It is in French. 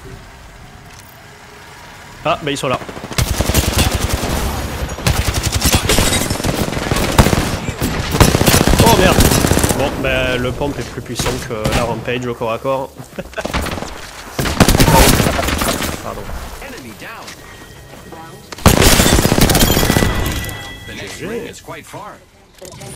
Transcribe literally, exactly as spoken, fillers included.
Ah, bah ils sont là. Oh merde. Bon, bah le pompe est plus puissant que la rampage au corps à corps. Pardon. G G.